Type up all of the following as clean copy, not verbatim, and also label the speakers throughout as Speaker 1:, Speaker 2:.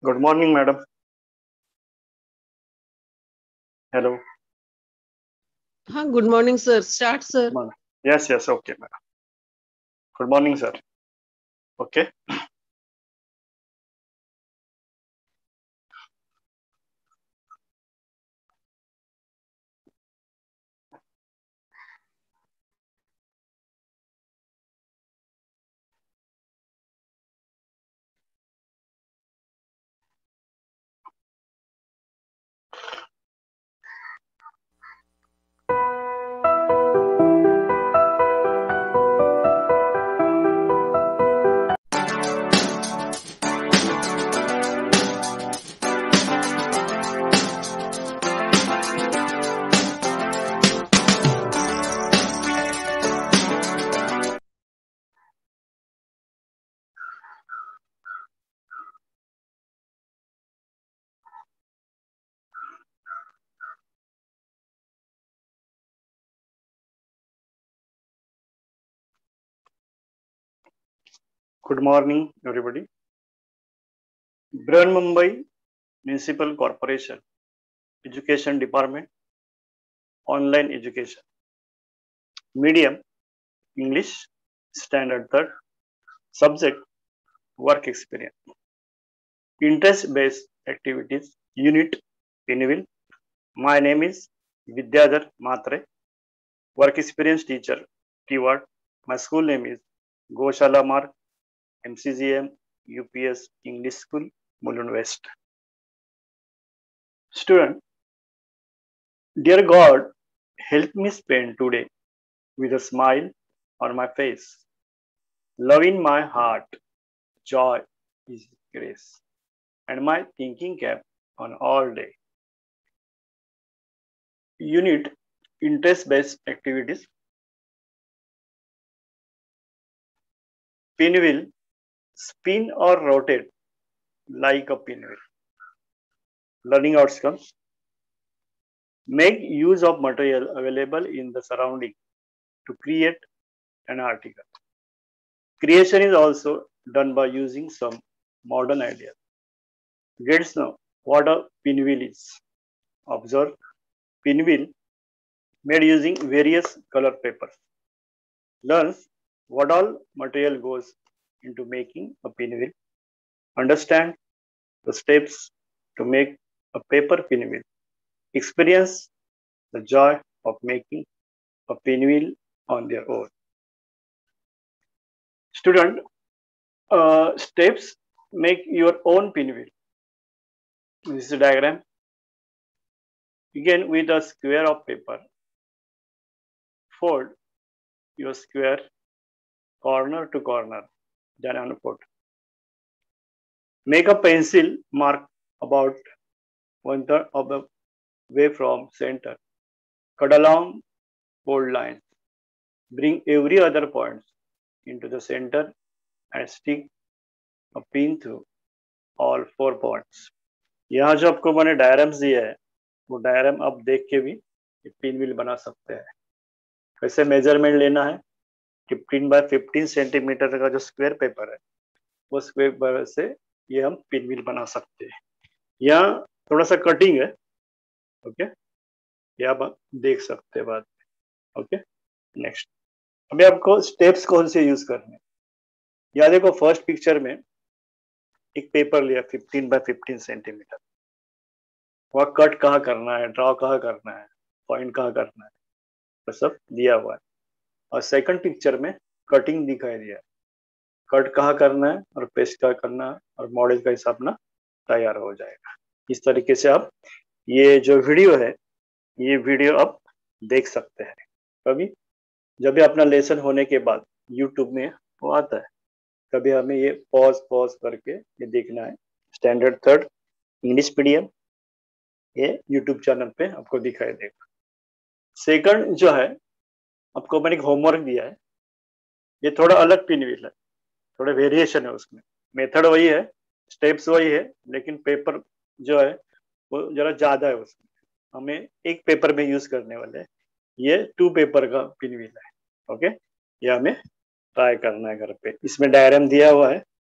Speaker 1: Good morning, madam. Hello.
Speaker 2: हाँ, good morning, sir. Start, sir.
Speaker 1: Yes, okay, madam. Good morning, sir. Okay. Good morning, everybody. Brihan Mumbai Municipal Corporation Education Department, Online Education, Medium, English, Standard Third, Subject, Work Experience, Interest-Based Activities, Unit, Pinwheel. My name is Vidyadhar Matre, Work Experience Teacher, Keyword. My school name is Goshala Mark, MCGM, UPS English School, Mulund West. Student, dear God, help me spend today with a smile on my face, love in my heart, joy is grace, and my thinking cap on all day. Unit interest-based activities. Pinwheel, spin or rotate like a pinwheel. Learning outcomes. Make use of material available in the surrounding to create an article. Creation is also done by using some modern ideas. Get to know what a pinwheel is. Observe pinwheel made using various color papers. Learn what all material goes into making a pinwheel. Understand the steps to make a paper pinwheel. Experience the joy of making a pinwheel on their own. Student, steps make your own pinwheel. This is a diagram. Begin with a square of paper. Fold your square corner to corner, then unfold. Make a pencil mark about 1/3 of the way from center. Cut along fold lines. Bring every other point into the center and stick a pin through all 4 points. यहाँ जो आपको मैंने diagrams दिया है वो diagram आप देख के भी पिन व्हील बना सकते हैं. कैसे मेजरमेंट लेना है? 15 बाय 15 सेंटीमीटर का जो स्क्वायर पेपर है वो स्क्वायर पेपर से ये हम पिन व्हील बना सकते हैं. यहाँ थोड़ा सा कटिंग है. ओके, ये आप देख सकते हैं बाद में. Okay, next. अभी आपको स्टेप्स कौन से यूज करने. यहाँ देखो फर्स्ट पिक्चर में एक पेपर लिया 15 बाय 15 सेंटीमीटर. वह कट कहाँ करना है, ड्रॉ कहाँ करना है, पॉइंट कहाँ करना है, वो सब दिया हुआ है. और सेकंड पिक्चर में कटिंग दिखाई दिया है. कट कहाँ करना है और पेस्ट कहाँ करना है और मॉडल का हिसाब ना तैयार हो जाएगा. इस तरीके से आप ये जो वीडियो है ये वीडियो आप देख सकते हैं. कभी जब भी अपना लेसन होने के बाद यूट्यूब में वो आता है तभी हमें ये पॉज करके ये देखना है. स्टैंडर्ड थर्ड इंग्लिश मीडियम ये यूट्यूब चैनल पे आपको दिखाई देगा. सेकंड जो है आपको मैंने एक होमवर्क दिया है. ये थोड़ा अलग पिनव्हील है, थोड़ा वेरिएशन है उसमें. मेथड वही है, स्टेप्स वही है, लेकिन पेपर जो है वो जरा ज्यादा है. उसमें हमें एक पेपर में यूज करने वाले हैं. ये 2 पेपर का पिनव्हील है. ओके, ये हमें ट्राई करना है घर पे. इसमें डायग्राम दिया हुआ है,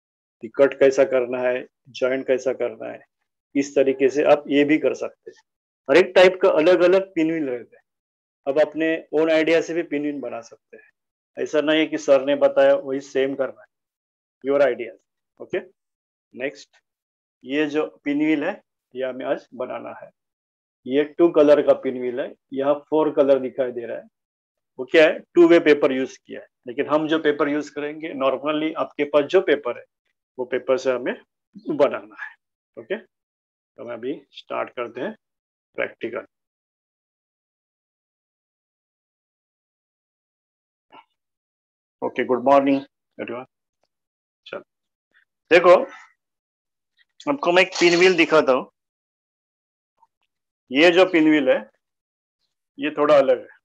Speaker 1: कि कट कैसा करना है, जॉइंट कैसा करना है, इस तरीके से आप ये भी कर सकते हैं। हर एक टाइप का अलग अलग पिनव्हील रहता है। अब अपने ओन आइडिया से भी पिनव्हील बना सकते हैं। ऐसा नहीं है कि सर ने बताया वही सेम करना है, योर आइडिया। ओके, नेक्स्ट, ये जो पिनव्हील है ये हमें आज बनाना है। ये 2 कलर का पिनव्हील है, यहाँ 4 कलर दिखाई दे रहा है। वो क्या है, 2 वे पेपर यूज किया है, लेकिन हम जो पेपर यूज करेंगे नॉर्मली आपके पास जो पेपर है वो पेपर से हमें बनाना है। ओके, तो हम अभी स्टार्ट करते हैं practical. Okay, good morning everyone. चलो देखो, आपको मैं एक पिन व्हील दिखाता हूँ। ये जो पिन व्हील है ये थोड़ा अलग है,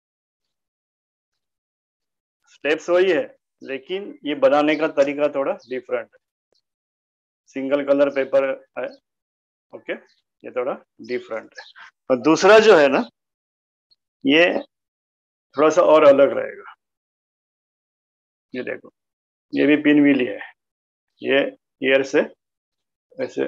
Speaker 1: स्टेप्स वही है लेकिन ये बनाने का तरीका थोड़ा डिफरेंट है। सिंगल कलर पेपर है, ओके, ये थोड़ा डिफरेंट है। और दूसरा जो है ना, ये थोड़ा सा और अलग रहेगा। ये देखो, ये भी पिन व्हील ही है, ये एयर से ऐसे,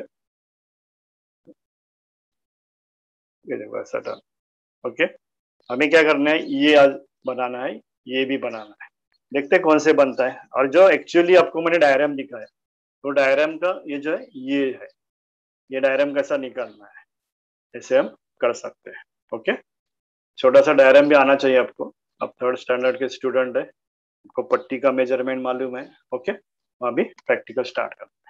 Speaker 1: ये देखो ऐसा टर्न। ओके, हमें क्या करना है, ये आज बनाना है, ये भी बनाना है। देखते हैं कौन से बनता है। और जो एक्चुअली आपको मैंने डायग्राम दिखाया, तो डायग्राम का ये जो है ये है, ये डायग्राम कैसा निकालना है, ऐसे हम कर सकते हैं। ओके, छोटा सा डायग्राम भी आना चाहिए आपको। आप 3rd स्टैंडर्ड के स्टूडेंट है, आपको पट्टी का मेजरमेंट मालूम है। ओके, अभी प्रैक्टिकल स्टार्ट करते हैं।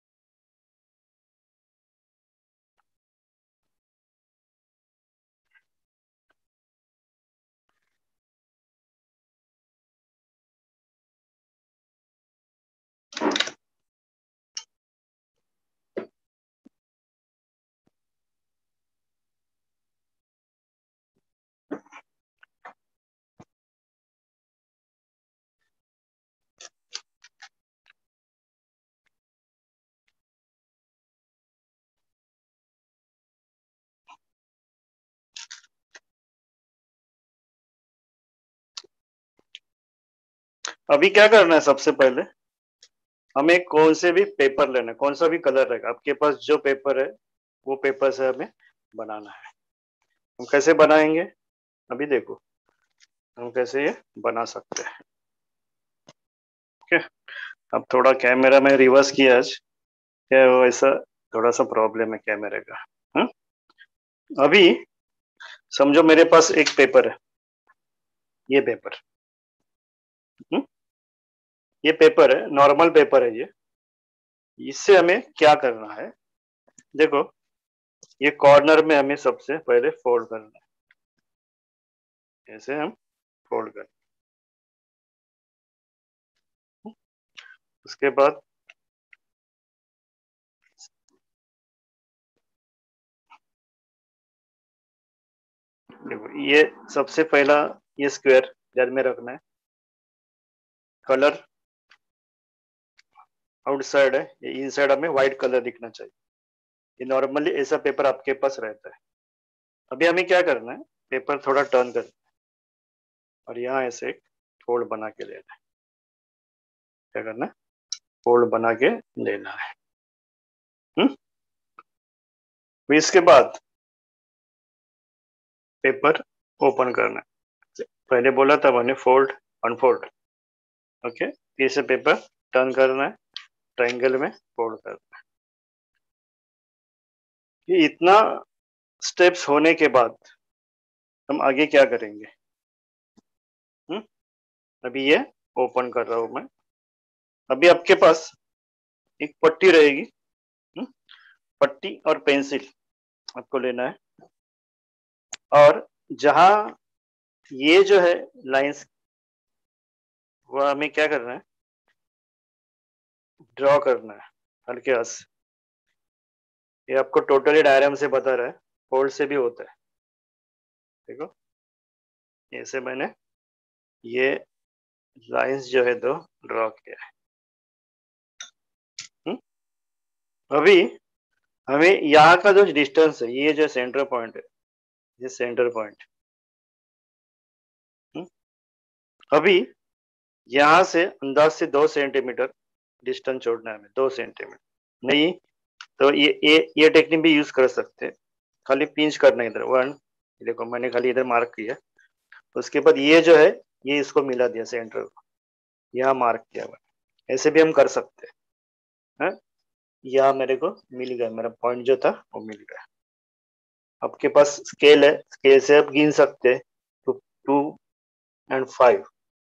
Speaker 1: अभी क्या करना है, सबसे पहले हमें कौन से भी पेपर लेना है, कौन सा भी कलर रहेगा आपके पास जो पेपर है वो पेपर से हमें बनाना है। हम कैसे बनाएंगे, अभी देखो हम कैसे ये बना सकते हैं। ओके, अब थोड़ा कैमरा में रिवर्स किया आज, क्या है वो, ऐसा थोड़ा सा प्रॉब्लम है कैमरे का। अभी समझो मेरे पास एक पेपर है, ये पेपर, ये पेपर है, नॉर्मल पेपर है ये। इससे हमें क्या करना है, देखो ये कॉर्नर में हमें सबसे पहले फोल्ड करना है, ऐसे हम फोल्ड करते हैं। उसके बाद देखो, ये सबसे पहला ये स्क्वायर ध्यान में रखना है। कलर आउटसाइड है, ये इनसाइड हमें व्हाइट कलर दिखना चाहिए। ये नॉर्मली ऐसा पेपर आपके पास रहता है। अभी हमें क्या करना है, पेपर थोड़ा टर्न करना है और यहाँ ऐसे एक फोल्ड बना के लेना है। क्या करना है, फोल्ड बना के लेना है। फिर इसके बाद पेपर ओपन करना है। पहले बोला था मैंने फोल्ड अनफोल्ड। ओके, फिर से पेपर टर्न करना है, ट्रायंगल में फोल्ड करना है। ये इतना स्टेप्स होने के बाद हम आगे क्या करेंगे, अभी ये ओपन कर रहा हूं मैं। अभी आपके पास एक पट्टी रहेगी, पट्टी और पेंसिल आपको लेना है। और जहां ये जो है लाइंस, वो हमें क्या करना है, ड्रॉ करना है हल्के हाथ से। ये आपको टोटली डायग्राम से बता रहा है, फोल्ड से भी होता है। देखो ऐसे मैंने ये लाइंस जो है दो ड्रॉ किया है। अभी हमें यहाँ का जो डिस्टेंस है, ये जो सेंटर पॉइंट है, ये सेंटर पॉइंट, अभी यहाँ से अंदाज से 2 सेंटीमीटर डिस्टेंस छोड़ना है हमें 2 सेंटीमीटर। नहीं तो ये टेक्निक भी यूज कर सकते हैं। खाली पिंच करना है इधर 1, देखो मैंने खाली इधर मार्क किया। उसके बाद ये जो है ये इसको मिला दिया सेंटर को, यहाँ मार्क किया हुआ। ऐसे भी हम कर सकते हैं। यहाँ मेरे को मिल गया, मेरा पॉइंट जो था वो मिल गया। आपके पास स्केल है, स्केल से आप गिन सकते हैं। तो 2 और 5,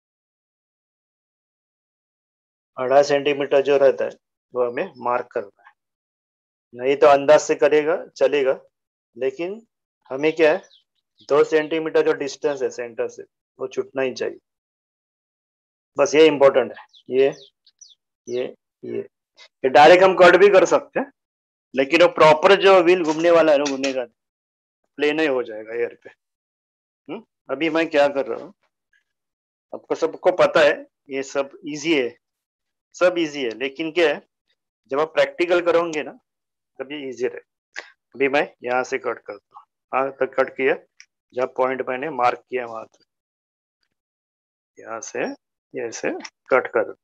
Speaker 1: 2.5 सेंटीमीटर जो रहता है वो हमें मार्क करना है। नहीं तो अंदाज से करेगा चलेगा, लेकिन हमें क्या है 2 सेंटीमीटर जो डिस्टेंस है सेंटर से वो छूटना ही चाहिए। बस ये इम्पोर्टेंट है। ये ये डायरेक्ट हम कट भी कर सकते हैं, लेकिन वो प्रॉपर जो व्हील घूमने वाला है ना घूमेगा, प्लेन ही हो जाएगा एयर पे। अभी मैं क्या कर रहा हूँ, आपको सबको पता है ये सब इजी है, सब इजी है, लेकिन क्या है जब आप प्रैक्टिकल करोगे ना तभी इजी रहे। अभी मैं यहाँ से कट करता हूँ, यहाँ तक कट किया, जब पॉइंट मैंने मार्क किया वहां तक, यहाँ से ऐसे कट कर,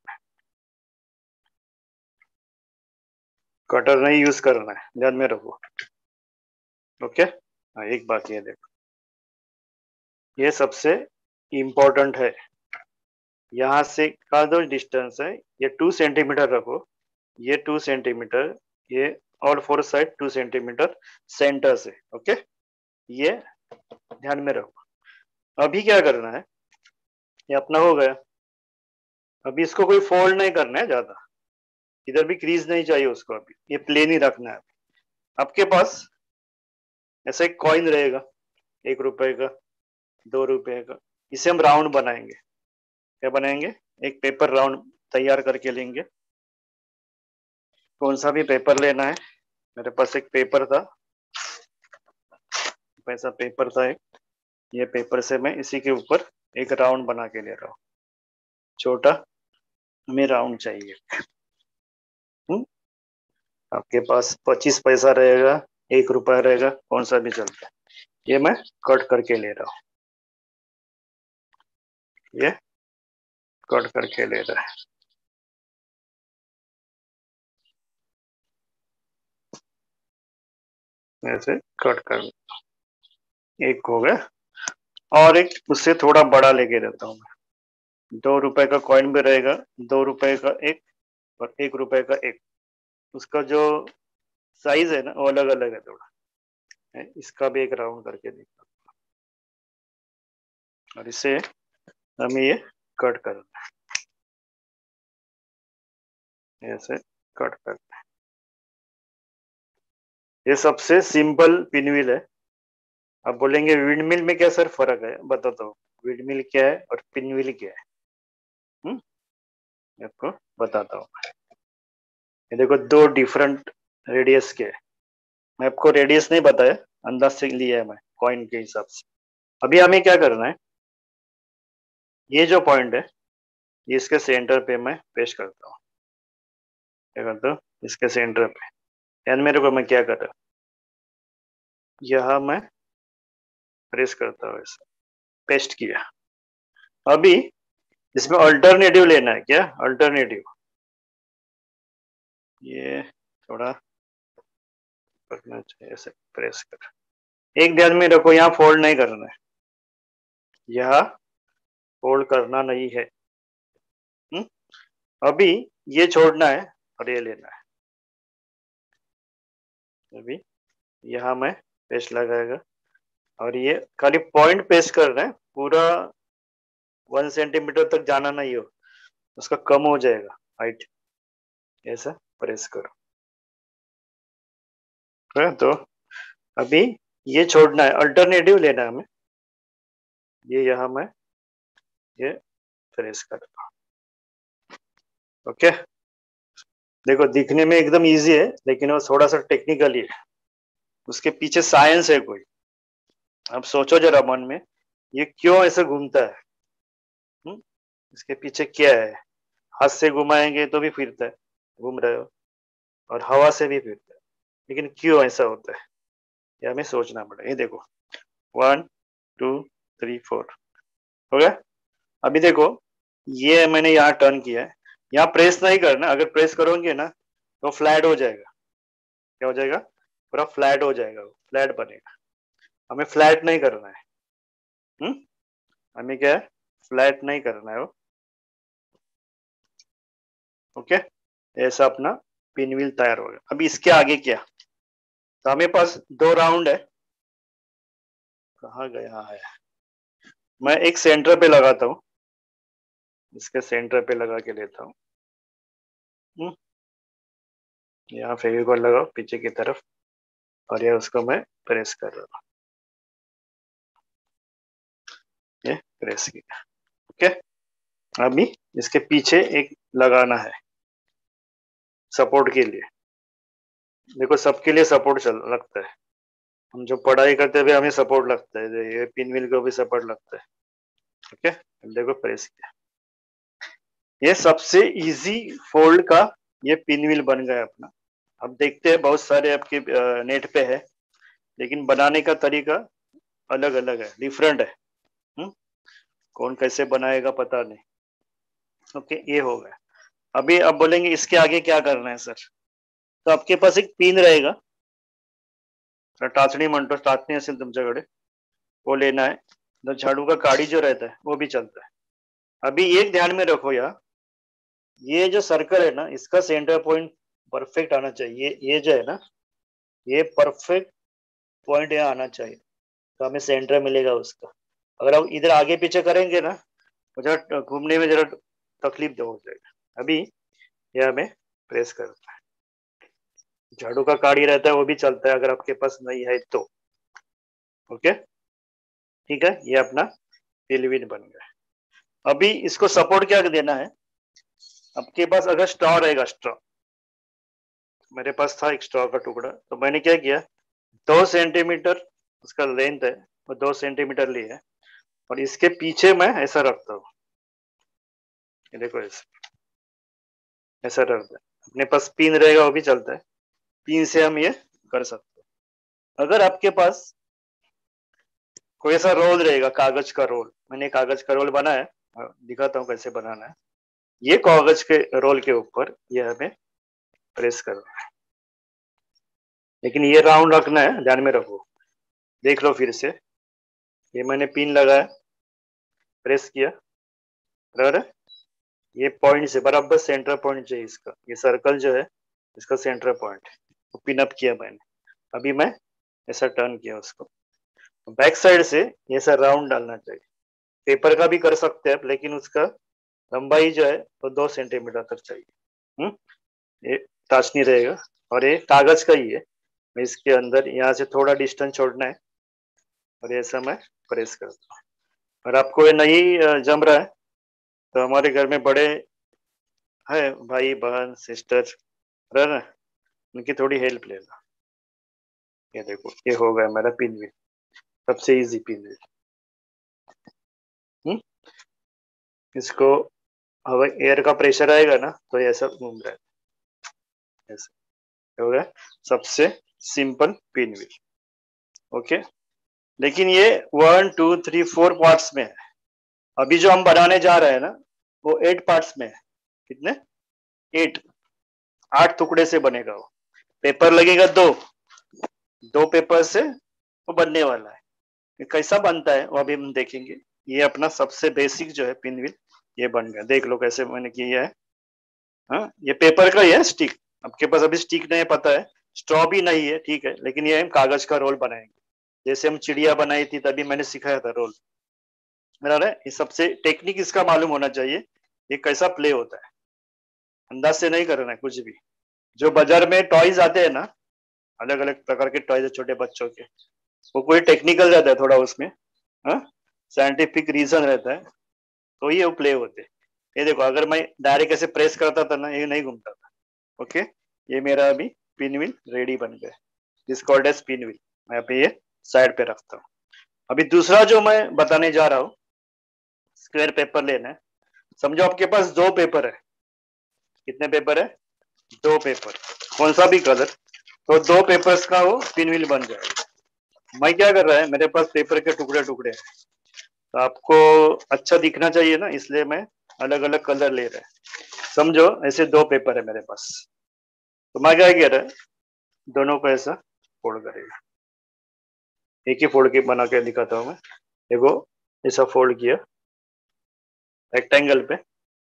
Speaker 1: कटर नहीं यूज करना है, ध्यान में रखो। ओके, एक बात ये देखो, ये सबसे इम्पोर्टेंट है। यहाँ से का जो डिस्टेंस है ये 2 सेंटीमीटर रखो, ये 2 सेंटीमीटर, ये और 4 साइड 2 सेंटीमीटर सेंटर से। ओके, ये ध्यान में रखो। अभी क्या करना है, ये अपना हो गया। अभी इसको कोई फोल्ड नहीं करना है ज्यादा, इधर भी क्रीज नहीं चाहिए उसको, अभी ये प्लेन ही रखना है। आपके पास ऐसा एक कॉइन रहेगा, 1 रुपए का, 2 रुपए का, इसे हम राउंड बनाएंगे। क्या बनाएंगे, एक पेपर राउंड तैयार करके लेंगे। कौन सा भी पेपर लेना है, मेरे पास एक पेपर था, ऐसा पेपर था एक, ये पेपर से मैं इसी के ऊपर एक राउंड बना के ले रहा हूँ। छोटा हमें राउंड चाहिए। आपके पास 25 पैसा रहेगा, 1 रुपया रहेगा, कौन सा भी चलता है। ये मैं कट करके ले रहा हूँ, ये कट करके ले रहा है। ऐसे कट कर, एक हो गया, और एक उससे थोड़ा बड़ा लेके रहता हूँ मैं। 2 रुपए का कॉइन भी रहेगा, 2 रुपए का एक और 1 रुपए का एक, उसका जो साइज है ना वो अलग अलग है थोड़ा। इसका भी एक राउंड करके देखता हूँ, और इसे हमें ये कट करना है, ऐसे कट करना है। ये सबसे सिंपल पिन व्हील है। आप बोलेंगे विंडमिल में क्या सर फर्क है, बताता हूँ। विंडमिल क्या है और पिन व्हील क्या है, आपको बताता हूँ। ये देखो 2 डिफरेंट रेडियस के, मैं आपको रेडियस नहीं बताया, अंदाज से लिया है मैं कॉइन के हिसाब से। अभी हमें क्या करना है, ये जो पॉइंट है ये इसके सेंटर पे मैं पेस्ट करता हूँ। क्या करता हूँ, इसके सेंटर पे, यानी मेरे को मैं क्या कर रहा हूँ, यहाँ मैं प्रेस करता हूँ, ऐसा पेस्ट किया। अभी इसमें अल्टरनेटिव लेना है, क्या अल्टरनेटिव, ये थोड़ा करना चाहिए, ऐसे प्रेस कर। एक ध्यान में रखो, यहाँ फोल्ड नहीं करना है, यहाँ फोल्ड करना नहीं है। अभी ये छोड़ना है और ये लेना है। अभी यहाँ मैं पेस्ट लगाएगा, और ये खाली पॉइंट पेस्ट करना है, पूरा 1 सेंटीमीटर तक जाना नहीं हो, उसका कम हो जाएगा हाइट। ऐसा प्रेस करो, तो अभी ये छोड़ना है, अल्टरनेटिव लेना है हमें। ये यहाँ मैं ये प्रेस करता हूँ। ओके, देखो दिखने में एकदम इजी है, लेकिन वो थोड़ा सा टेक्निकली है, उसके पीछे साइंस है कोई। अब सोचो जरा मन में, ये क्यों ऐसे घूमता है, इसके पीछे क्या है। हाथ से घुमाएंगे तो भी फिरता है, घूम रहे हो, और हवा से भी फिरता है, लेकिन क्यों ऐसा होता है, ये हमें सोचना पड़ेगा। ये देखो 1 2 3 4 हो गया। अभी देखो ये मैंने यहाँ टर्न किया है, यहाँ प्रेस नहीं करना, अगर प्रेस करोगे ना तो फ्लैट हो जाएगा। क्या हो जाएगा? पूरा फ्लैट हो जाएगा, फ्लैट बनेगा। हमें फ्लैट नहीं करना है। हमें क्या है? फ्लैट नहीं करना है वो। ओके, ऐसा अपना पिन व्हील तैयार होगा। अभी इसके आगे क्या? तो हमें पास 2 राउंड है। कहाँ गया है? मैं एक सेंटर पे लगाता हूँ, इसके सेंटर पे लगा के लेता हूँ। यहाँ फेविकॉल लगाओ पीछे की तरफ, और ये उसको मैं प्रेस कर रहा हूँ। ये प्रेस किया। ओके, अभी इसके पीछे एक लगाना है सपोर्ट के लिए। देखो सबके लिए सपोर्ट चल लगता है, हम जो पढ़ाई करते हुए हमें सपोर्ट लगता है, ये पिन व्हील को भी सपोर्ट लगता है। ओके, देखो प्रेस किया। ये सबसे इजी फोल्ड का ये पिन व्हील बन गया अपना। अब देखते हैं, बहुत सारे आपके नेट पे है, लेकिन बनाने का तरीका अलग अलग है, डिफरेंट है। कौन कैसे बनाएगा पता नहीं। ओके, ये हो गया। अभी अब बोलेंगे इसके आगे क्या करना है सर? तो आपके पास एक पिन रहेगा, टाचणी म्हणतो, टाचणी असेल तुमच्याकडे वो लेना है। तो झाड़ू का काड़ी जो रहता है वो भी चलता है। अभी एक ध्यान में रखो यार, ये जो सर्कल है ना, इसका सेंटर पॉइंट परफेक्ट आना चाहिए। ये जो है ना, ये परफेक्ट पॉइंट यहाँ आना चाहिए, तो हमें सेंटर मिलेगा उसका। अगर आप इधर आगे पीछे करेंगे ना तो जरा घूमने में जरा तकलीफ हो जाएगा। अभी ये हमें प्रेस करना है। झाड़ू का काड़ी रहता है वो भी चलता है अगर आपके पास नहीं है तो। ओके, ठीक है, ये अपना पिन बन गया। अभी इसको सपोर्ट क्या देना है? आपके पास अगर स्ट्रॉ रहेगा, स्ट्रॉ, मेरे पास था एक स्ट्रॉ का टुकड़ा, तो मैंने क्या किया, 2 सेंटीमीटर उसका लेंथ है, वो 2 सेंटीमीटर लिया है, और इसके पीछे मैं ऐसा रखता हूँ। ये देखो ऐसा रखता है। अपने पास पिन रहेगा वो भी चलता है, पिन से हम ये कर सकते हैं। अगर आपके पास कोई ऐसा रोल रहेगा, कागज का रोल, मैंने कागज का रोल बनाया है, दिखाता हूँ कैसे बनाना है। ये कागज के रोल के ऊपर ये हमें प्रेस करना है, लेकिन ये राउंड रखना है, ध्यान में रखो। देख लो फिर से, ये मैंने पिन लगाया, प्रेस किया, बराबर है। ये पॉइंट से बराबर सेंटर पॉइंट चाहिए इसका, ये सर्कल जो है इसका सेंटर पॉइंट है, पिन अप किया मैंने। अभी मैं ऐसा टर्न किया उसको, बैक साइड से ऐसा राउंड डालना चाहिए। पेपर का भी कर सकते हैं आप, लेकिन उसका लंबाई जो है वो 2 सेंटीमीटर तक चाहिए। ये टाचनी रहेगा और ये कागज का ही है। इसके अंदर यहाँ से थोड़ा डिस्टेंस छोड़ना है, और ऐसा मैं प्रेस करता हूँ। और आपको ये नहीं जम रहा है तो हमारे घर में बड़े है भाई बहन सिस्टर है ना, उनकी थोड़ी हेल्प लेना। ये देखो ये हो गया मेरा पिन व्हील, सबसे इजी पिन व्हील। इसको हवा एयर का प्रेशर आएगा ना तो ये सब घूम रहा है, ऐसे हो गया सबसे सिंपल पिन व्हील। ओके, लेकिन ये 1 2 3 4 पार्ट्स में है। अभी जो हम बनाने जा रहे हैं ना वो 8 पार्ट्स में है। कितने? 8 टुकड़े से बनेगा वो। पेपर लगेगा 2 पेपर से वो बनने वाला है। ये कैसा बनता है वो अभी हम देखेंगे। ये अपना सबसे बेसिक जो है पिन व्हील ये बन गया। देख लो कैसे मैंने किया है। हाँ, ये पेपर का ही है, स्टिक। आपके पास अभी स्टिक नहीं पता है, स्ट्रॉ भी नहीं है, ठीक है, लेकिन ये हम कागज का रोल बनाएंगे। जैसे हम चिड़िया बनाई थी तभी मैंने सिखाया था रोल, बराबर है। ये सबसे टेक्निक इसका मालूम होना चाहिए, ये कैसा प्ले होता है, अंदाज से नहीं करना है कुछ भी। जो बाजार में टॉयज आते हैं ना, अलग अलग प्रकार के टॉयज छोटे बच्चों के, वो कोई टेक्निकल रहता है थोड़ा उसमें, साइंटिफिक रीजन रहता है, तो ये वो प्ले होते हैं। ये देखो अगर मैं डायरेक्ट ऐसे प्रेस करता था ना ये नहीं घूमता था। ओके, ये मेरा अभी पिन व्हील रेडी बन गया, this called as pin wheel. मैं अभी ये साइड पे रखता हूँ। अभी दूसरा जो मैं बताने जा रहा हूँ, स्क्वायर पेपर लेना है। समझो आपके पास 2 पेपर है। कितने पेपर है? 2 पेपर, कौन सा भी कलर, तो 2 पेपर्स का वो पिन व्हील बन जाएगा। मैं क्या कर रहा है, मेरे पास पेपर के टुकड़े टुकड़े हैं, तो आपको अच्छा दिखना चाहिए ना, इसलिए मैं अलग अलग कलर ले रहा है। समझो ऐसे दो पेपर है मेरे पास, तो मैं क्या कह रहा है, दोनों को ऐसा फोल्ड करेगा। एक ही फोल्ड के बना के दिखाता हूँ मैं। देखो ऐसा फोल्ड किया रेक्टेंगल पे,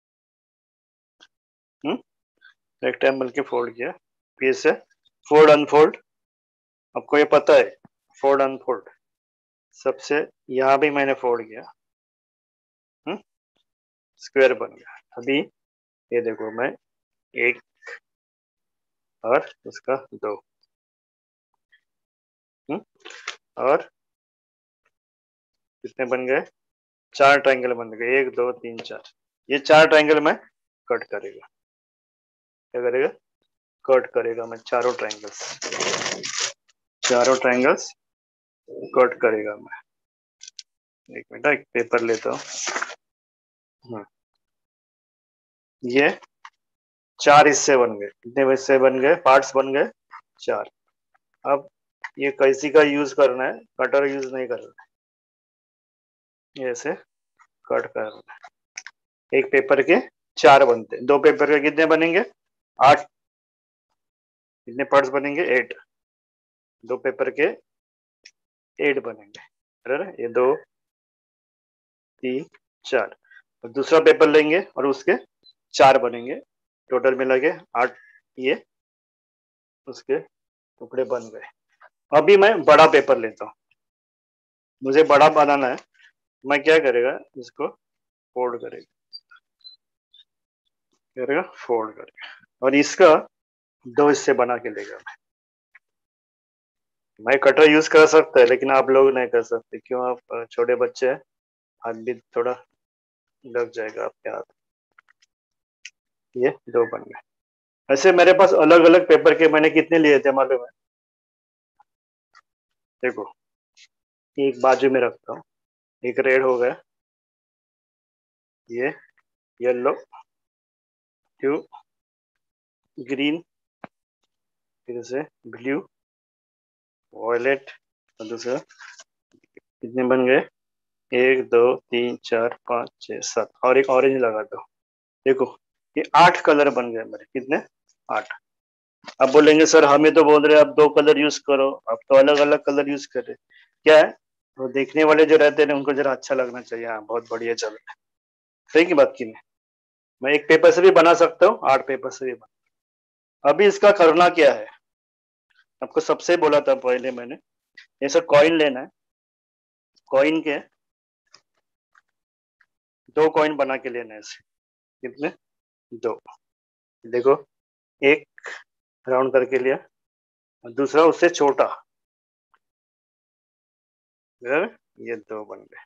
Speaker 1: रेक्टेंगल के फोल्ड किया, फिर से फोल्ड अनफोल्ड। आपको ये पता है फोल्ड अनफोल्ड, सबसे यहाँ भी मैंने फोल्ड किया, स्क्वायर बन गया। अभी ये देखो मैं एक और उसका दो, और कितने बन गए, चार ट्रायंगल बन गए, एक दो तीन चार। ये चार ट्रायंगल में कट करेगा, क्या करेगा, कट करेगा मैं चारों ट्रायंगल्स कट करेगा मैं। एक मिनट, एक पेपर लेता हूँ। ये चार हिस्से बन गए, कितने हिस्से बन गए, पार्ट्स बन गए चार। अब ये कैसी का यूज करना है, कटर यूज नहीं करना है, ऐसे कट करना है। एक पेपर के चार बनते, दो पेपर के कितने बनेंगे, आठ। कितने पार्ट्स बनेंगे, 8। दो पेपर के 8 बनेंगे, बराबर। ये 2 3 4, और दूसरा पेपर लेंगे और उसके 4 बनेंगे, टोटल मिला के 8। ये उसके टुकड़े बन गए। अभी मैं बड़ा पेपर लेता हूँ, मुझे बड़ा बनाना है। मैं क्या करेगा, इसको फोल्ड करेगा, और इसका दो हिस्से बना के लेगा। मैं कटर यूज कर सकता है, लेकिन आप लोग नहीं कर सकते, क्यों, आप छोटे बच्चे हैं, हाथ भी थोड़ा लग जाएगा आपके हाथ। ये दो बन गए। ऐसे मेरे पास अलग अलग पेपर के मैंने कितने लिए थे मालूम है, देखो एक बाजू में रखता हूँ, एक रेड हो गया, ये येलो, ब्लू, ग्रीन, फिर से ब्लू, वॉयलेट, और दूसरा कितने बन गए, 1 2 3 4 5 6 7, और एक ऑरेंज लगा दो। देखो ये 8 कलर बन गए मेरे, कितने, 8। अब बोलेंगे सर हमें तो बोल रहे आप दो कलर यूज करो, आप तो अलग अलग कलर यूज कर रहे, क्या है, वो देखने वाले जो रहते हैं उनको जरा अच्छा लगना चाहिए, हाँ बहुत बढ़िया चल रहा है, सही की बात की नहीं। मैं एक पेपर से भी बना सकता हूँ, 8 पेपर से भी बना। अभी इसका करना क्या है, आपको सबसे बोला था पहले मैंने, ऐसा कॉइन लेना है, कॉइन के दो कॉइन बना के लेना है ऐसे, कितने, दो। देखो एक राउंड करके लिया, और दूसरा उससे छोटा, ये दो बन गए।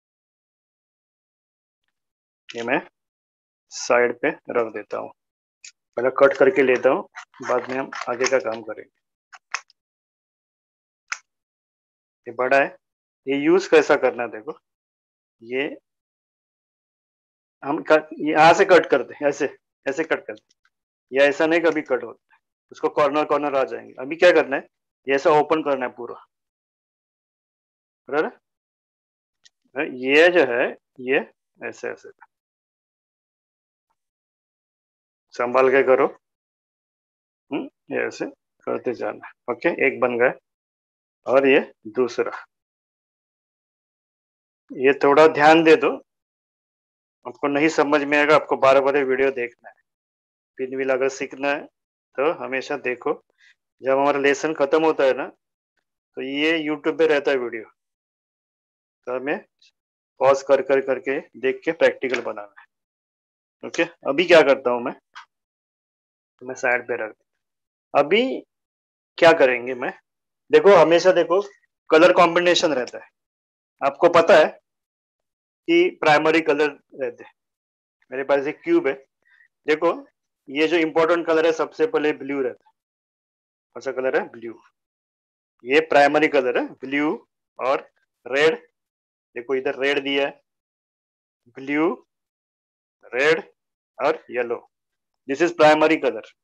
Speaker 1: ये मैं साइड पे रख देता हूँ, पहले कट करके लेता हूँ, बाद में हम आगे का काम करेंगे। ये बड़ा है, ये यूज कैसा करना है, देखो ये हम यहाँ से कट करते हैं, ऐसे ऐसे कट करते हैं, या ऐसा नहीं कभी कट होता है, उसको कॉर्नर कॉर्नर आ जाएंगे। अभी क्या करना है, ये ऐसा ओपन करना है पूरा, बराबर। ये जो है, ये ऐसे ऐसे संभाल के करो, ये ऐसे करते जाना। ओके, एक बन गए, और ये दूसरा, ये थोड़ा ध्यान दे दो, आपको नहीं समझ में आएगा, आपको बार बार वीडियो देखना है। पिन व्हील अगर सीखना है तो हमेशा देखो, जब हमारा लेसन खत्म होता है ना, तो ये यूट्यूब पे रहता है वीडियो, तो हमें पॉज कर कर करके देख के प्रैक्टिकल बनाना है। ओके, अभी क्या करता हूँ मैं साइड पे रख, अभी क्या करेंगे, मैं देखो हमेशा देखो कलर कॉम्बिनेशन रहता है, आपको पता है कि प्राइमरी कलर रहते हैं। मेरे पास एक क्यूब है, देखो ये जो इंपॉर्टेंट कलर है सबसे पहले ब्लू रहता है, कौन सा कलर है, ब्लू। ये प्राइमरी कलर है ब्लू, और रेड, देखो इधर रेड दिया है, ब्लू, रेड, और yellow, this is primary colour,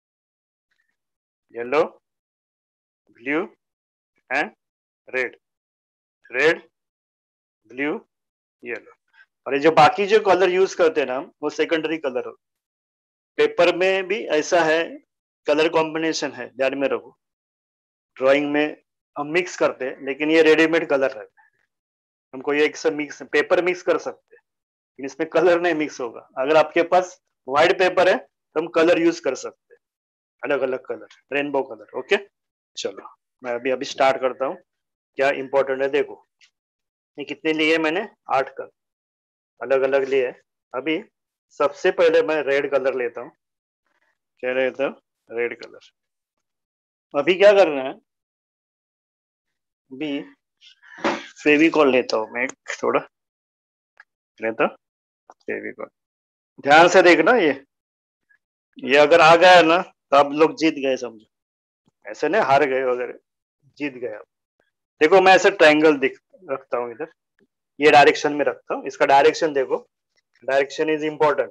Speaker 1: yellow, blue, and red, red, blue, yellow. और ये जो बाकी जो कलर यूज करते हैं ना हम, वो सेकेंडरी कलर होते पेपर में भी ऐसा है, कलर कॉम्बिनेशन है, ध्यान में रखो। ड्राइंग में हम मिक्स करते हैं, लेकिन ये रेडीमेड कलर रहता है। हमको ये एक से मिक्स पेपर मिक्स कर सकते हैं, लेकिन इसमें कलर नहीं मिक्स होगा। अगर आपके पास व्हाइट पेपर है तो हम कलर यूज कर सकते हैं, अलग अलग कलर, रेनबो कलर। ओके, चलो मैं अभी अभी स्टार्ट करता हूँ। क्या इंपॉर्टेंट है देखो, ये कितने लिए मैंने, 8 कलर अलग अलग लिए। अभी सबसे पहले मैं रेड कलर लेता हूँ। क्या लेता हूँ? Red colour. अभी क्या करना है, अभी फेविकॉल लेता हूँ मैं एक, थोड़ा लेता हूँ फेविकॉल। ध्यान से देखना, ये अगर आ गया ना तो आप लोग जीत गए समझो, ऐसे नहीं हार गए वगैरह, जीत गए आप। देखो मैं ऐसे ट्रायंगल दिख रखता हूँ इधर, ये डायरेक्शन में रखता हूँ। इसका डायरेक्शन देखो, डायरेक्शन इज इम्पोर्टेंट।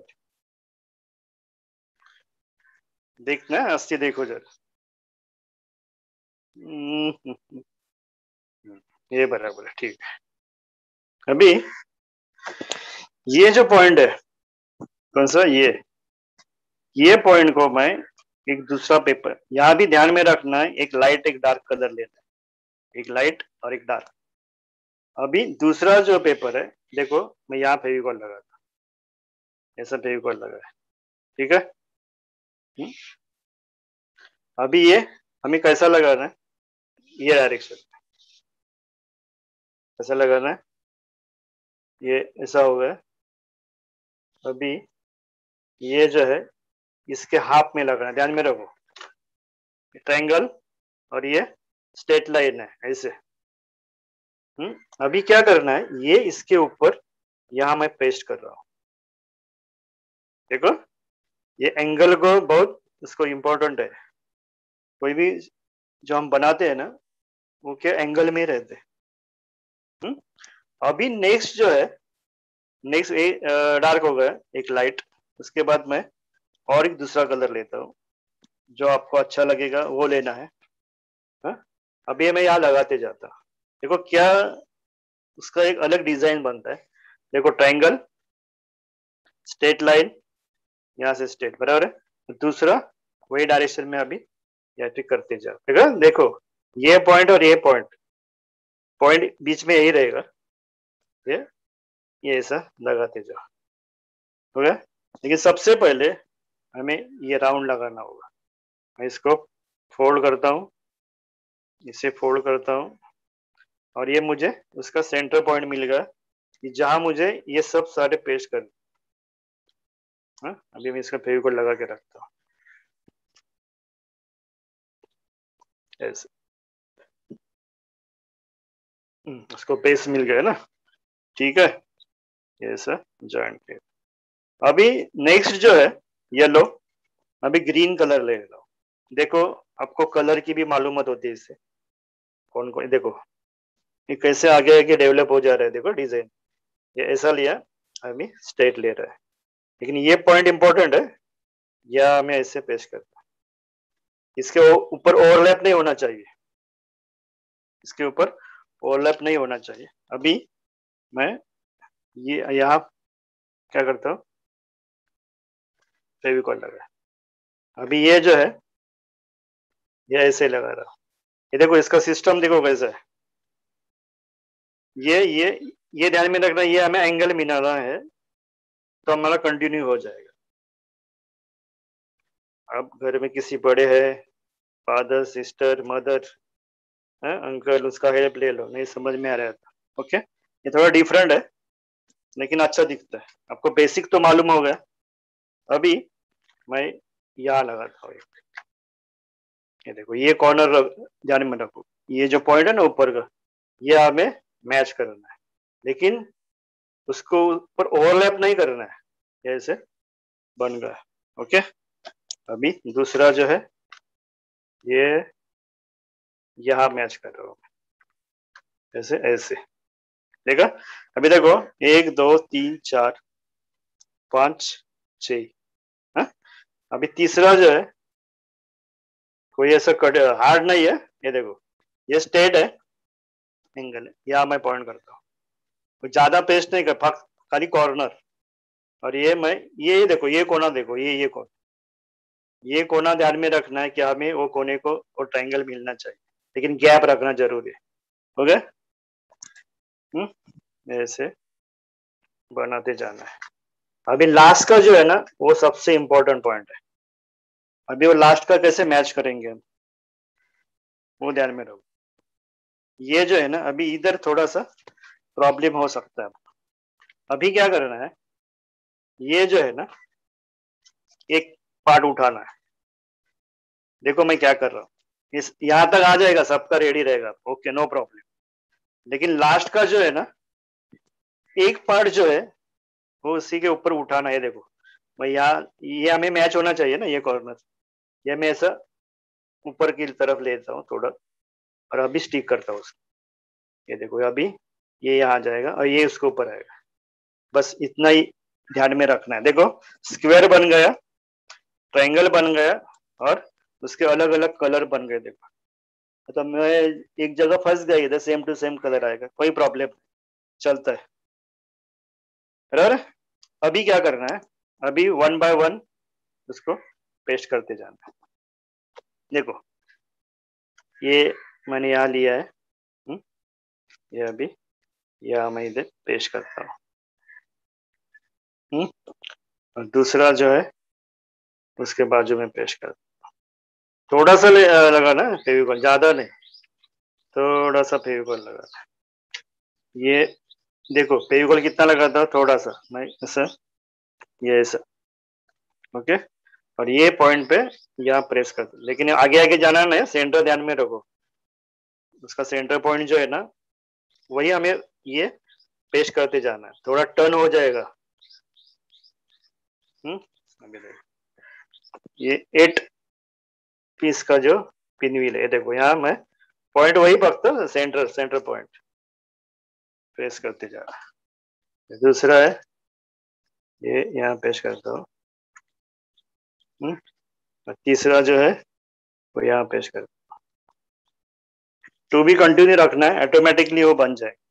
Speaker 1: देखना है, अस्ती देखो जरा। ये बराबर है, ठीक है। अभी ये जो पॉइंट है, कौन सा, ये पॉइंट को मैं एक दूसरा पेपर, यहाँ भी ध्यान में रखना है, एक लाइट एक डार्क कलर लेना है, एक लाइट और एक डार्क। अभी दूसरा जो पेपर है, देखो मैं यहाँ फेविकॉल लगाता, ऐसा फेविकॉल लगा है, ठीक है। अभी ये हमें कैसा लगाना है, ये डायरेक्शन कैसा लगाना है, ये ऐसा हो गया। अभी ये जो है इसके हाफ में लगाना है, ध्यान में रखो, ट्रायंगल और ये स्ट्रेट लाइन है ऐसे। अभी क्या करना है, ये इसके ऊपर यहाँ मैं पेस्ट कर रहा हूँ। देखो ये एंगल को बहुत इसको इम्पोर्टेंट है, कोई भी जो हम बनाते हैं ना वो क्या एंगल में रहते हैं। अभी नेक्स्ट जो है, नेक्स्ट डार्क हो गया, एक लाइट। उसके बाद मैं और एक दूसरा कलर लेता हूँ, जो आपको अच्छा लगेगा वो लेना है। हा? अभी मैं यहाँ लगाते जाता, देखो क्या उसका एक अलग डिजाइन बनता है। देखो ट्रायंगल, स्ट्रेट लाइन, यहाँ से स्ट्रेट बराबर है, दूसरा वही डायरेक्शन में अभी या ठीक करते जाओ, ठीक है। देखो ये पॉइंट और ये पॉइंट, पॉइंट बीच में यही रहेगा, ये ऐसा लगाते जाओ, हो गया। लेकिन सबसे पहले हमें ये राउंड लगाना होगा। मैं इसको फोल्ड करता हूँ, इसे फोल्ड करता हूँ, और ये मुझे उसका सेंटर पॉइंट मिल गया कि जहां मुझे ये सब सारे पेस्ट करने। अभी मैं इसका फेविकोल लगा के रखता हूँ ऐसे। उसको पेस्ट मिल गया ना, ठीक है, ऐसा जॉइंट के। अभी नेक्स्ट जो है येलो, अभी ग्रीन कलर ले लो। देखो आपको कलर की भी मालूमत होती है इससे, कौन कौन, देखो ये कैसे आगे आगे डेवलप हो जा रहा है। देखो डिजाइन ये ऐसा लिया, अभी स्ट्रेट ले रहा है, लेकिन ये पॉइंट इंपॉर्टेंट है, या हमें ऐसे पेस्ट करता है, इसके ऊपर ओवरलैप नहीं होना चाहिए, इसके ऊपर ओवरलैप नहीं होना चाहिए। अभी मैं ये यहाँ क्या करता हूँ, फेविकॉल लगा, अभी ये जो है ये ऐसे लगा रहा हूँ। ये देखो इसका सिस्टम देखो कैसा है, ये ध्यान में रखना, ये हमें एंगल मिलाना है तो हमारा कंटिन्यू हो जाएगा। अब घर में किसी बड़े है, फादर सिस्टर मदर, अंकल, उसका हेल्प ले लो, नहीं समझ में आ रहा था। ओके, ये थोड़ा डिफरेंट है लेकिन अच्छा दिखता है, आपको बेसिक तो मालूम हो गया। अभी मैं यहाँ लगाता हूँ, ये देखो ये कॉर्नर ध्यान में रखो, ये जो पॉइंट है ना ऊपर का, ये हमें मैच करना है, लेकिन उसको ऊपर ओवरलैप नहीं करना है, ऐसे बन गया। ओके, अभी दूसरा जो है ये यहाँ मैच कर रहा हूँ, ऐसे ऐसे, देखा। अभी देखो 1 2 3 4 5 6, अभी तीसरा जो है कोई ऐसा कट हार्ड नहीं है, ये देखो ये स्ट्रेट है, एंगल है, यहाँ मैं पॉइंट करता हूँ, ज्यादा पेस्ट नहीं कर, खाली कॉर्नर। और ये मैं ये देखो ये कोना देखो, ये कोना, ये कोना ध्यान में रखना है कि हमें वो कोने को और ट्रायंगल मिलना चाहिए, लेकिन गैप रखना जरूरी है। हो गया? ऐसे बनाते जाना है। अभी लास्ट का जो है ना वो सबसे इम्पोर्टेंट पॉइंट है। अभी वो लास्ट का कैसे मैच करेंगे हम, वो ध्यान में रखो। ये जो है ना अभी इधर थोड़ा सा प्रॉब्लम हो सकता है। अभी क्या करना है, ये जो है ना एक पार्ट उठाना है। देखो मैं क्या कर रहा हूँ, इस यहाँ तक आ जाएगा, सबका रेडी रहेगा, ओके नो प्रॉब्लम। लेकिन लास्ट का जो है ना एक पार्ट जो है वो उसी के ऊपर उठाना है। देखो मैं यहाँ, ये हमें मैच होना चाहिए ना, ये कॉर्नर, ये मैं ऐसा ऊपर की तरफ लेता हूँ थोड़ा, और अभी स्टिक करता हूँ उसको। ये देखो अभी ये यहाँ जाएगा और ये उसके ऊपर आएगा, बस इतना ही ध्यान में रखना है। देखो स्क्वायर बन गया, ट्रायंगल बन गया, और उसके अलग अलग कलर बन गए। देखो तो मैं एक जगह फंस गई, इधर सेम टू सेम कलर आएगा, कोई प्रॉब्लम चलता है। बराबर? अभी क्या करना है, अभी वन बाय वन उसको पेस्ट करते जाना है। देखो ये मैंने यहाँ लिया है, ये अभी यहाँ मैं इधर पेस्ट करता हूँ, और दूसरा जो है उसके बाजू में पेस्ट करता हूँ। थोड़ा सा लगाना है फेविकॉल, ज्यादा नहीं, थोड़ा सा फेविकॉल लगाना। ये देखो फेविकॉल कितना लगाता हूँ, थोड़ा सा, मैं ऐसा, ये ऐसा, ओके। और ये पॉइंट पे यहाँ प्रेस कर दो, लेकिन आगे आगे जाना नहीं, सेंटर ध्यान में रखो। उसका सेंटर पॉइंट जो है ना वही हमें ये पेस्ट करते जाना है, थोड़ा टर्न हो जाएगा। आगे देखो ये 8 पीस का जो पिन व्हील है, देखो यहाँ मैं पॉइंट वही पकड़ता, सेंटर पॉइंट प्रेस करते जा रहा है। दूसरा है ये यहाँ पेस्ट करता हूँ, और तीसरा जो है वो यहाँ पेस्ट करता हूँ। टू भी कंटिन्यू रखना है, ऑटोमेटिकली वो बन जाए।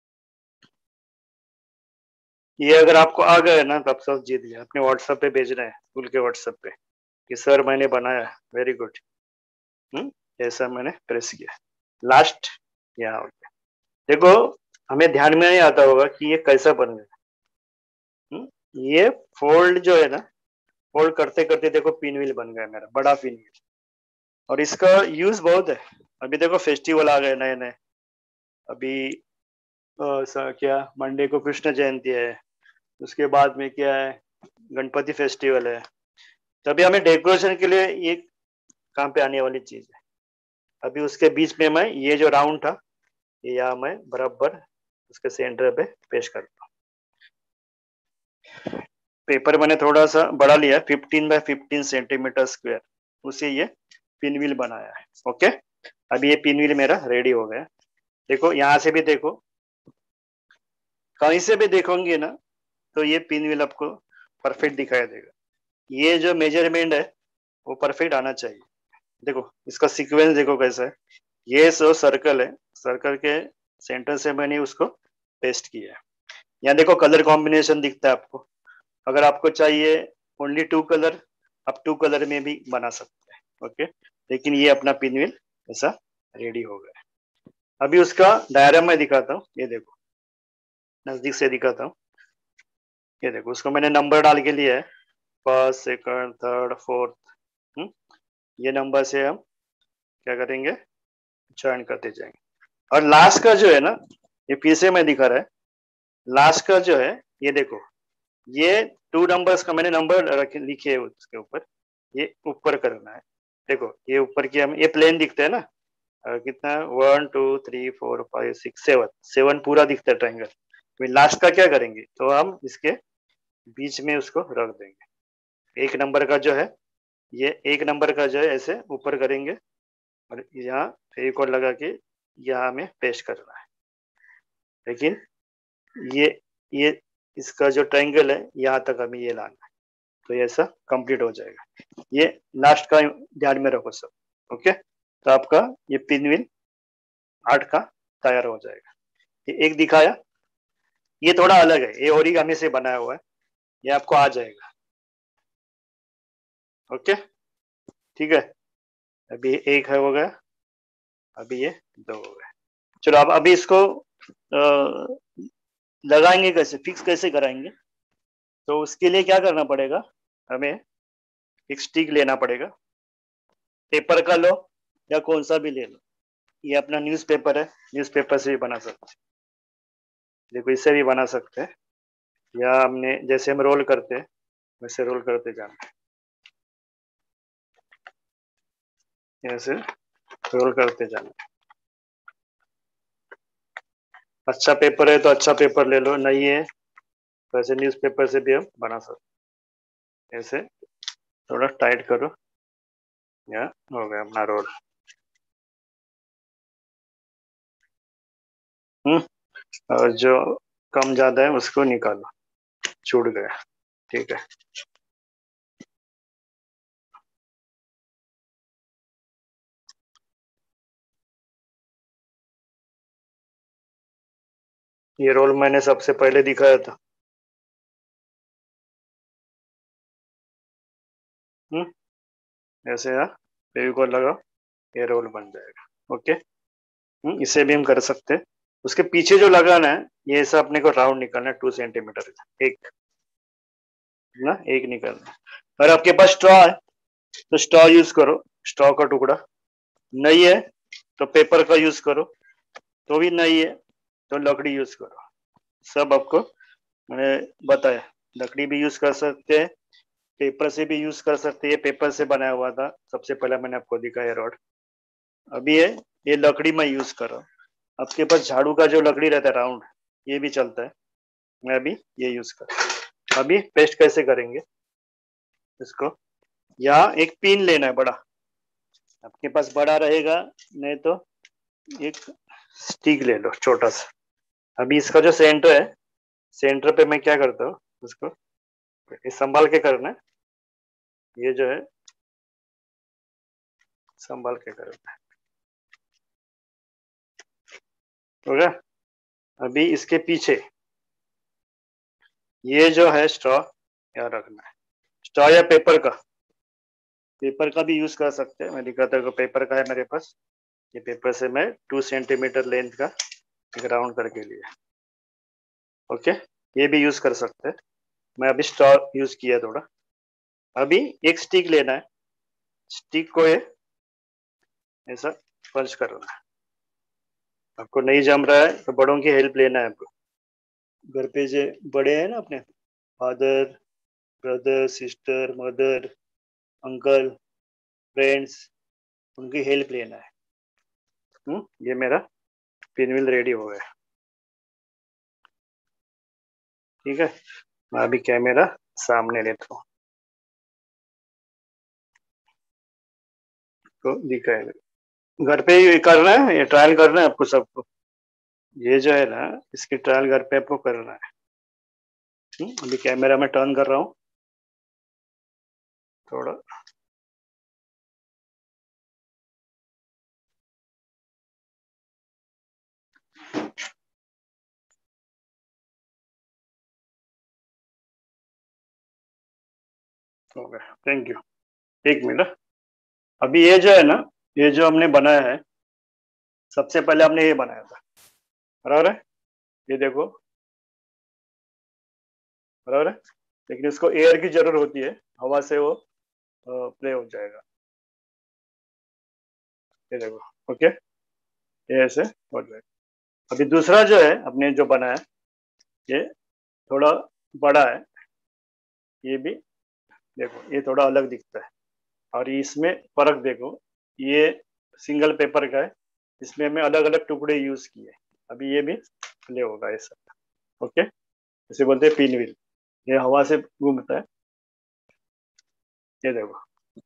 Speaker 1: ये अगर आपको आ गए ना तब सब जीत गया। अपने व्हाट्सएप पे भेजना है, स्कूल के व्हाट्सएप पे कि सर मैंने बनाया, वेरी गुड। ऐसा मैंने प्रेस किया, लास्ट यहाँ हो गया। देखो हमें ध्यान में नहीं आता होगा कि ये कैसा बन गया। ये फोल्ड जो है ना, फोल्ड करते करते देखो पिन व्हील बन गया मेरा, बड़ा पिन व्हील। और इसका यूज बहुत है। अभी देखो फेस्टिवल आ गए नए नए, अभी क्या मंडे को कृष्ण जयंती है, उसके बाद में क्या है, गणपति फेस्टिवल है। तभी हमें डेकोरेशन के लिए ये काम पे आने वाली चीज है। अभी उसके बीच में मैं ये जो राउंड था, ये यहाँ मैं बराबर उसके सेंटर पे पेश करता हूँ। पेपर मैंने थोड़ा सा बड़ा लिया, 15 बाय 15 सेंटीमीटर स्क्वायर, उसे ये पिन व्हील बनाया है। ओके, अभी ये पिन व्हील मेरा रेडी हो गया। देखो यहाँ से भी देखो, कहीं से भी देखोगे ना तो ये पिन व्हील आपको परफेक्ट दिखाई देगा। ये जो मेजरमेंट है वो परफेक्ट आना चाहिए। देखो इसका सीक्वेंस देखो कैसा है, ये सो सर्कल है, सर्कल के सेंटर से मैंने उसको पेस्ट किया है। यहाँ देखो कलर कॉम्बिनेशन दिखता है आपको, अगर आपको चाहिए ओनली 2 कलर, आप 2 कलर में भी बना सकते हैं। ओके, लेकिन ये अपना पिन व्हील ऐसा रेडी हो गया। अभी उसका डायग्राम मैं दिखाता हूँ, ये देखो नजदीक से दिखाता हूँ। ये देखो उसको मैंने नंबर डाल के लिया है, फर्स्ट सेकंड थर्ड फोर्थ। ये नंबर से हम क्या करेंगे, चयन करते जाएंगे। और लास्ट का जो है ना, ये फिर से मैं दिखा रहा है, लास्ट का जो है ये देखो, ये 2 नंबर्स का मैंने नंबर लिखे है उसके ऊपर, ये ऊपर करना है। देखो ये ऊपर की हम, ये प्लेन दिखता है ना, कितना 1 2 3 4 5 6 7, 7 पूरा दिखता है ट्रायंगल। लास्ट का क्या करेंगे, तो हम इसके बीच में उसको रख देंगे। एक नंबर का जो है, ये एक नंबर का जो है ऐसे ऊपर करेंगे, और यहाँ फेविकॉल लगा के यहाँ हमें पेस्ट करना है। लेकिन ये इसका जो ट्रायंगल है यहाँ तक हमें ये लाना है, तो ये ऐसा कंप्लीट हो जाएगा। ये लास्ट का ध्यान में रखो सब। ओके, तो आपका ये पिन व्हील 8 का तैयार हो जाएगा। ये एक दिखाया, ये थोड़ा अलग है, ये ओरिगामी से बनाया हुआ है, ये आपको आ जाएगा। ओके, ठीक है, अभी एक है हो गया, अभी ये 2 हो गए। चलो अब अभी इसको लगाएंगे कैसे, फिक्स कैसे कराएंगे? तो उसके लिए क्या करना पड़ेगा, हमें एक स्टिक लेना पड़ेगा, पेपर का लो या कौन सा भी ले लो, ये अपना न्यूज़पेपर है, न्यूज़पेपर से भी बना सकते हैं, देखो इससे भी बना सकते हैं, या हमने जैसे हम रोल करते हैं वैसे रोल करते जाना, ऐसे रोल करते जाना। अच्छा पेपर है तो अच्छा पेपर ले लो, नहीं है तो ऐसे न्यूज़पेपर से भी हम बना सकते हैं, ऐसे थोड़ा टाइट करो, या हो गया अपना रोल। और जो कम ज्यादा है उसको निकालो, छूट गया, ठीक है। ये रोल मैंने सबसे पहले दिखाया था। ऐसे यहाँ फेविकोल लगाओ, ये रोल बन जाएगा। ओके, इसे भी हम कर सकते हैं। उसके पीछे जो लगाना है ये ऐसा अपने को राउंड निकालना है, 2 सेंटीमीटर का, एक ना, एक निकालना है। अगर आपके पास स्ट्रॉ है तो स्ट्रॉ यूज करो, स्ट्रॉ का टुकड़ा। नहीं है तो पेपर का यूज करो, तो भी नहीं है तो लकड़ी यूज करो। सब आपको मैंने बताया, लकड़ी भी यूज कर सकते हैं, पेपर से भी यूज कर सकते हैं, पेपर से बनाया हुआ था सबसे पहले मैंने आपको दिखाया रॉड। अभी है ये लकड़ी में यूज करो, आपके पास झाड़ू का जो लकड़ी रहता है राउंड, ये भी चलता है, मैं अभी ये यूज कर। अभी पेस्ट कैसे करेंगे इसको, यहाँ एक पिन लेना है बड़ा, आपके पास बड़ा रहेगा, नहीं तो एक स्टिक ले लो छोटा सा। अभी इसका जो सेंटर है, सेंटर पे मैं क्या करता हूँ उसको, ये संभाल के करना है, ये जो है संभाल के करना है, हो गया। अभी इसके पीछे ये जो है स्ट्रॉ, यहाँ रखना है, स्ट्रॉ या पेपर का, पेपर का भी यूज कर सकते हैं, मैं दिखाता हूँ, पेपर का है मेरे पास, ये पेपर से मैं 2 सेंटीमीटर लेंथ का एक राउंड करके लिया। ओके, ये भी यूज कर सकते हैं, मैं अभी स्ट्रॉ यूज किया थोड़ा। अभी एक स्टिक लेना है, स्टिक को ये ऐसा पंच करना है, आपको नहीं जम रहा है तो बड़ों की हेल्प लेना है आपको। घर पे जो बड़े हैं ना अपने, father, brother, sister, mother, uncle, friends, उनकी हेल्प लेना है। ये मेरा पिन व्हील रेडी हो गया, ठीक है। मैं अभी कैमरा सामने लेता हूँ तो दिखाएगा। घर पे ही करना है, ये ट्रायल करना है आपको सबको, ये जो है ना इसकी ट्रायल घर पे आपको करना है। अभी कैमरा में टर्न कर रहा हूँ थोड़ा, हो गया, थैंक यू। एक मिनट, अभी ये जो है ना, ये जो हमने बनाया है, सबसे पहले हमने ये बनाया था, बराबर है, ये देखो, बराबर है, लेकिन इसको एयर की जरूरत होती है, हवा से वो प्ले हो जाएगा, ये देखो। ओके, ये ऐसे हो जाएगा। अभी दूसरा जो है अपने जो बनाया है, ये थोड़ा बड़ा है, ये भी देखो, ये थोड़ा अलग दिखता है, और इसमें फर्क देखो, ये सिंगल पेपर का है, इसमें हमें अलग अलग टुकड़े यूज किए। अभी ये भी प्ले होगा ऐसा। ओके, इसे बोलते हैं पिन व्हील, ये हवा से घूमता है, ये देखो,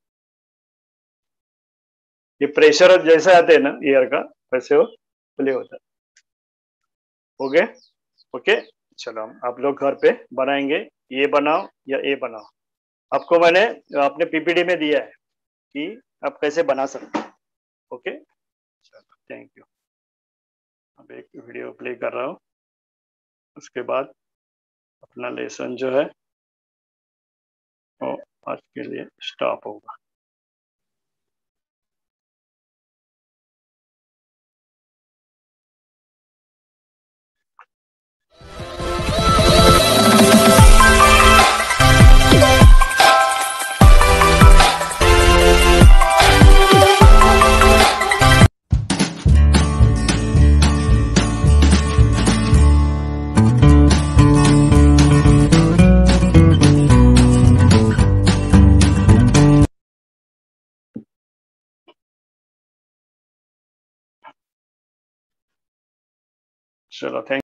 Speaker 1: ये प्रेशर जैसे आते हैं ना एयर का, वैसे वो प्ले होता है। हो गए, ओके। चलो हम आप लोग घर पे बनाएंगे, ये बनाओ या ये बनाओ, आपको मैंने अपने पीपीटी में दिया है कि आप कैसे बना सकते हैं। ओके, चलो थैंक यू। अब एक वीडियो प्ले कर रहा हूँ, उसके बाद अपना लेसन जो है वो आज के लिए स्टॉप होगा। चलो, थैंक